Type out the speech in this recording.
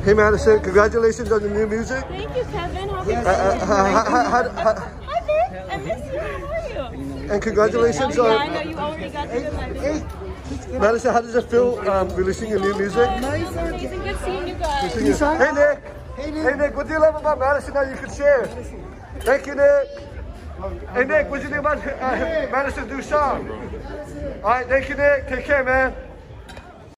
Hey Madison, congratulations on the new music. Thank you, Kevin. How are you? Hi, babe. I miss you. How are you? And congratulations Oh, yeah, on... I know you already got to the Madison, how does it feel releasing your new music? Amazing. Good seeing you guys. Hey Nick! Hey Nick, what do you love about Madison that you can share? Thank you, Nick. Hey Nick, what do you think about Madison's new song? Alright, thank you Nick. Take care, man.